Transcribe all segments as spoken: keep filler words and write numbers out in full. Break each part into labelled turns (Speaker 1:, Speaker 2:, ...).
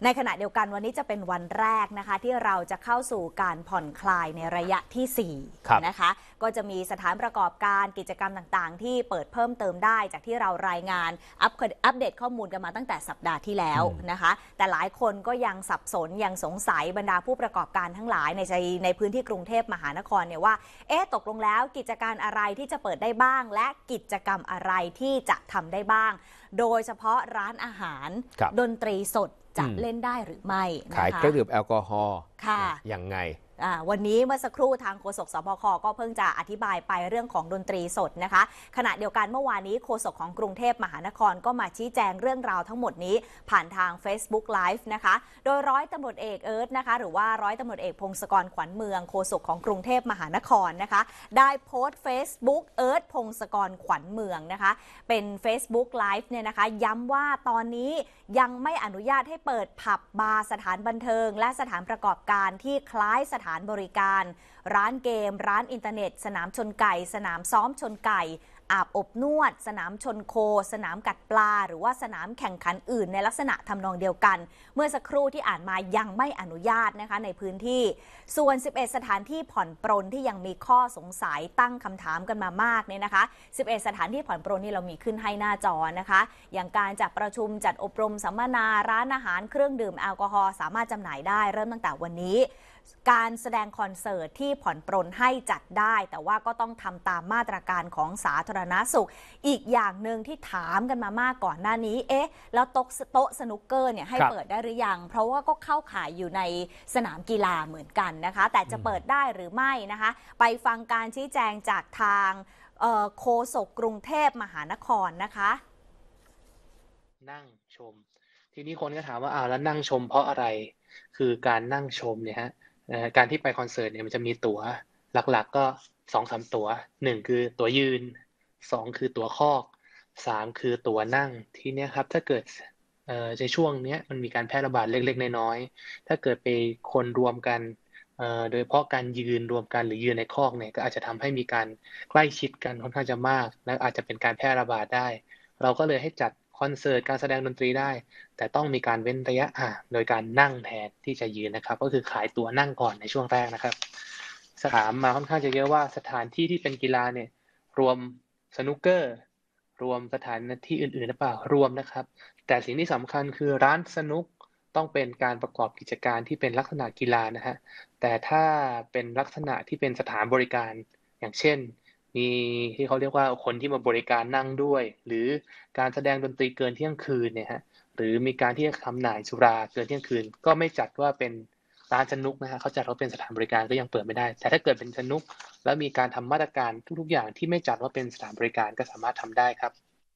Speaker 1: ในขณะเดียวกันวันนี้จะเป็นวันแรกนะคะที่เราจะเข้าสู่การผ่อนคลายในระยะที่สี่นะคะก็จะมีสถานประกอบการกิจกรรมต่างๆที่เปิดเพิ่มเติมได้จากที่เรารายงานอัปอัปเดตข้อมูลกันมาตั้งแต่สัปดาห์ที่แล้วนะคะแต่หลายคนก็ยังสับสนยังสงสัยบรรดาผู้ประกอบการทั้งหลายในในพื้นที่กรุงเทพมหานครเนี่ยว่าเอ๊ะตกลงแล้วกิจการอะไรที่จะเปิดได้บ้างและกิจกรรมอะไรที่จะทำได้บ้างโดยเฉพาะร้านอาหารดนตรีสดจะเล่นได้หรือไม่นะคะ
Speaker 2: ขายเครื่องดื่มแอลกอฮอล์ยังไง
Speaker 1: วันนี้เมื่อสักครู่ทางโฆษกสบคก็เพิ่งจะอธิบายไปเรื่องของดนตรีสดนะคะขณะเดียวกันเมื่อวานนี้โฆษกของกรุงเทพมหานครก็มาชี้แจงเรื่องราวทั้งหมดนี้ผ่านทาง Facebook Live นะคะโดยร้อยตำรวจเอกเอิร์ธนะคะหรือว่าร้อยตำรวจเอกพงศกรขวัญเมืองโฆษกของกรุงเทพมหานครนะคะได้โพสต์ Facebook เอิร์ธพงศกรขวัญเมืองนะคะเป็น Facebook Live เนี่ยนะคะย้ำว่าตอนนี้ยังไม่อนุญาตให้เปิดผับบาร์สถานบันเทิงและสถานประกอบการที่คล้ายสถานบริการร้านเกมร้านอินเทอร์เน็ตสนามชนไก่สนามซ้อมชนไก่อาบอบนวดสนามชนโคสนามกัดปลาหรือว่าสนามแข่งขันอื่นในลักษณะทำนองเดียวกันเมื่อสักครู่ที่อ่านมายังไม่อนุญาตนะคะในพื้นที่ส่วนสิบเอ็ดสถานที่ผ่อนปรนที่ยังมีข้อสงสัยตั้งคำถามกันมามากเนี่ยนะคะสิบเอ็ดสถานที่ผ่อนปรนนี่เรามีขึ้นให้หน้าจอนะคะอย่างการจัดประชุมจัดอบรมสัมมนาร้านอาหารเครื่องดื่มแอลกอฮอล์สามารถจำหน่ายได้เริ่มตั้งแต่วันนี้การแสดงคอนเสิร์ตที่ผ่อนปรนให้จัดได้แต่ว่าก็ต้องทำตามมาตรการของสาธารณสุขอีกอย่างหนึ่งที่ถามกันมามากก่อนหน้านี้เอ๊ะแล้วโต๊ะโต๊ะสนุกเกอร์เนี่ยให้เปิดได้หรือยังเพราะว่าก็เข้าข่ายอยู่ในสนามกีฬาเหมือนกันนะคะแต่จะเปิดได้หรือไม่นะคะไปฟังการชี้แจงจากทางโฆษกกรุงเทพมหานครนะคะ
Speaker 3: นั่งชมทีนี้คนก็ถามว่าอ้าวแล้วนั่งชมเพราะอะไรคือการนั่งชมเนี่ยฮะการที่ไปคอนเสิร์ตเนี่ยมันจะมีตั๋วหลักๆก็สองสามตั๋วหนึ่งคือตั๋วยืนสองคือตั๋วคอกสามคือตั๋วนั่งทีเนี้ยครับถ้าเกิดเอ่อในช่วงเนี้ยมันมีการแพร่ระบาดเล็กๆน้อยๆถ้าเกิดไปคนรวมกันเอ่อโดยเฉพาะการยืนรวมกันหรือยืนในคอกเนี่ยก็อาจจะทำให้มีการใกล้ชิดกันค่อนข้างจะมากและอาจจะเป็นการแพร่ระบาดได้เราก็เลยให้จัดคอนเสิร์ตการแสดงดนตรีได้แต่ต้องมีการเว้นระยะห่างโดยการนั่งแทนที่จะยืนนะครับก็คือขายตั๋วนั่งก่อนในช่วงแรกนะครับถามมาค่อนข้างจะเยอะว่าสถานที่ที่เป็นกีฬาเนี่ยรวมสนุกเกอร์รวมสถานที่อื่นๆหรือเปล่ารวมนะครับแต่สิ่งที่สำคัญคือร้านสนุกต้องเป็นการประกอบกิจการที่เป็นลักษณะกีฬานะฮะแต่ถ้าเป็นลักษณะที่เป็นสถานบริการอย่างเช่นมีที่เขาเรียกว่าคนที่มาบริการนั่งด้วยหรือการแสดงดนตรีเกินเที่ยงคืนเนี่ยฮะหรือมีการที่จะทำหน่ายสุราเกินเที่ยงคืนก็ไม่จัดว่าเป็นร้านสนุกนะฮะเขาจัดว่าเป็นสถานบริการก็ยังเปิดไม่ได้แต่ถ้าเกิดเป็นสนุกแล้วมีการทำมาตรการทุกๆอย่างที่ไม่จัดว่าเป็นสถานบริการก็สามารถทำได้ครับ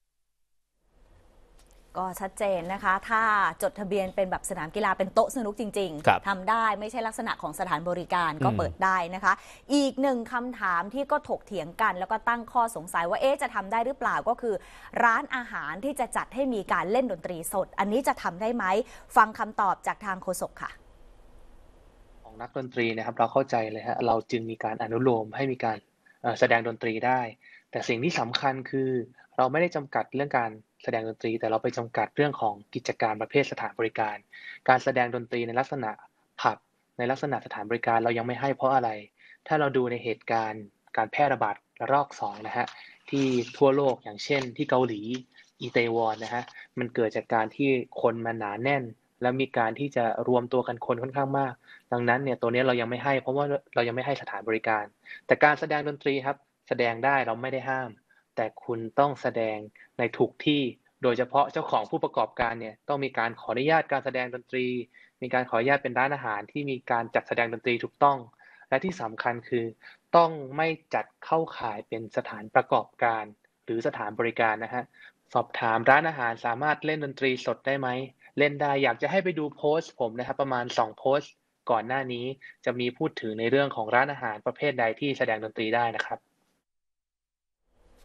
Speaker 1: ก็ชัดเจนนะคะถ้าจดทะเบียนเป็นแบบสนามกีฬาเป็นโต๊ะสนุกจริงๆทำได้ไม่ใช่ลักษณะของสถานบริการก็เปิดได้นะคะอีกหนึ่งคำถามที่ก็ถกเถียงกันแล้วก็ตั้งข้อสงสัยว่าเอ๊ะจะทำได้หรือเปล่าก็คือร้านอาหารที่จะจัดให้มีการเล่นดนตรีสดอันนี้จะทำได้ไหมฟังคำตอบจากทางโฆษกค่ะ
Speaker 3: ของนักดนตรีนะครับเราเข้าใจเลยฮะเราจึงมีการอนุโลมให้มีการแสดงดนตรีได้แต่สิ่งที่สำคัญคือเราไม่ได้จำกัดเรื่องการแสดงดนตรีแต่เราไปจำกัดเรื่องของกิจการประเภทสถานบริการการแสดงดนตรีในลักษณะผับในลักษณะสถานบริการเรายังไม่ให้เพราะอะไรถ้าเราดูในเหตุการณ์การแพร่ระบาดระลอกสองนะฮะที่ทั่วโลกอย่างเช่นที่เกาหลีอิตาลีนะฮะมันเกิดจากการที่คนมาหนาแน่นแล้วมีการที่จะรวมตัวกันคนค่อนข้างมากดังนั้นเนี่ยตัวนี้เรายังไม่ให้เพราะว่าเรายังไม่ให้สถานบริการแต่การแสดงดนตรีครับแสดงได้เราไม่ได้ห้ามแต่คุณต้องแสดงในถูกที่โดยเฉพาะเจ้าของผู้ประกอบการเนี่ยต้องมีการขออนุญาตการแสดงดนตรีมีการขออนุญาตเป็นร้านอาหารที่มีการจัดแสดงดนตรีถูกต้องและที่สำคัญคือต้องไม่จัดเข้าข่ายเป็นสถานประกอบการหรือสถานบริการนะฮะสอบถามร้านอาหารสามารถเล่นดนตรีสดได้ไหมเล่นได้อยากจะให้ไปดูโพสต์ผมนะครับประมาณสองโพสต์ก่อนหน้านี้จะมีพูดถึงในเรื่องของร้านอาหารประเภทใดที่แสดงดนตรีได้นะครับ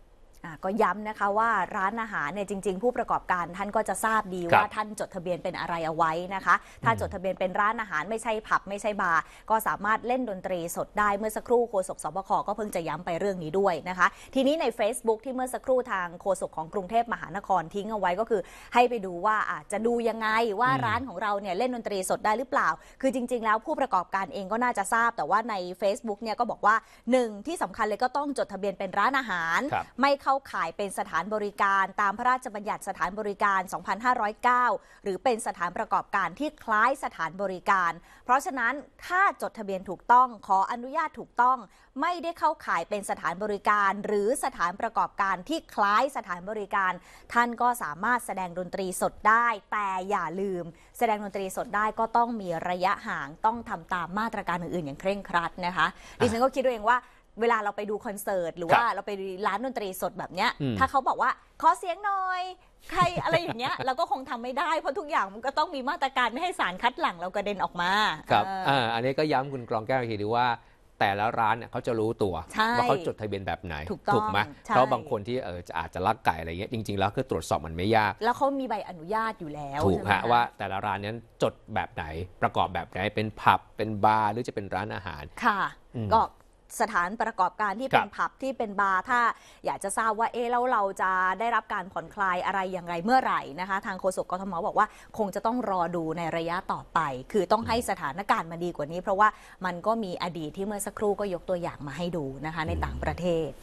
Speaker 1: ก็ย้ำนะคะว่าร้านอาหารเนี่ยจริงๆผู้ประกอบการท่านก็จะทราบดีว่าท่านจดทะเบียนเป็นอะไรเอาไว้นะคะถ้าจดทะเบียนเป็นร้านอาหารไม่ใช่ผับไม่ใช่บาร์ก็สามารถเล่นดนตรีสดได้เมื่อสักครู่โฆษกสบคก็เพิ่งจะย้ำไปเรื่องนี้ด้วยนะคะทีนี้ใน Facebook ที่เมื่อสักครู่ทางโฆษกของกรุงเทพมหานครทิ้งเอาไว้ก็คือให้ไปดูว่าอาจจะดูยังไงว่าร้านของเราเนี่ยเล่นดนตรีสดได้หรือเปล่าคือจริงๆแล้วผู้ประกอบการเองก็น่าจะทราบแต่ว่าใน Facebook เนี่ยก็บอกว่าหนึ่งที่สำคัญเลยก็ต้องจดทะเบียนเป็นร้านอาหารไม่เข้าข่ายเป็นสถานบริการตามพระราชบัญญัติสถานบริการ สองพันห้าร้อยเก้า หรือเป็นสถานประกอบการที่คล้ายสถานบริการเพราะฉะนั้นถ้าจดทะเบียนถูกต้องขออนุญาตถูกต้องไม่ได้เข้าข่ายเป็นสถานบริการหรือสถานประกอบการที่คล้ายสถานบริการท่านก็สามารถแสดงดนตรีสดได้แต่อย่าลืมแสดงดนตรีสดได้ก็ต้องมีระยะห่างต้องทำตามมาตรการอื่นๆอย่างเคร่งครัดนะคะดิฉันก็คิดเองว่าเวลาเราไปดูคอนเสิร์ตหรือว่าเราไปร้านดนตรีสดแบบเนี้ยถ้าเขาบอกว่าขอเสียงหน่อยใครอะไรอย่างเงี้ยเราก็คงทำไม่ได้เพราะทุกอย่างมันก็ต้องมีมาตรการไม่ให้สารคัดหลั่งเรากระเด็นออกมา
Speaker 2: ครับอ่าอันนี้ก็ย้ำคุณกรองแก้วอีกทีดูว่าแต่ละร้านเนี่ยเขาจะรู้ตัวว่าเขาจดทะเบียนแบบไหนถูกไหมเพราะบางคนที่เอออาจจะลักไก่อะไรเงี้ยจริงๆแล้วคือตรวจสอบมันไม่ยาก
Speaker 1: แล้วเขามีใบอนุญาตอยู่แล้ว
Speaker 2: ถูกฮะว่าแต่ละร้านนั้นจดแบบไหนประกอบแบบไหนเป็นผับเป็นบาร์หรือจะเป็นร้านอาหาร
Speaker 1: ค่ะก็สถานประกอบการที่เป็นผับที่เป็นบาร์ถ้าอยากจะทราบว่าเอ๊ะแล้วเราจะได้รับการผ่อนคลายอะไรอย่างไรเมื่อไหร่นะคะทางโฆษกกทมบอกว่าคงจะต้องรอดูในระยะต่อไปคือต้องให้สถานการณ์มาดีกว่านี้เพราะว่ามันก็มีอดีตที่เมื่อสักครู่ก็ยกตัวอย่างมาให้ดูนะคะในต่างประเทศ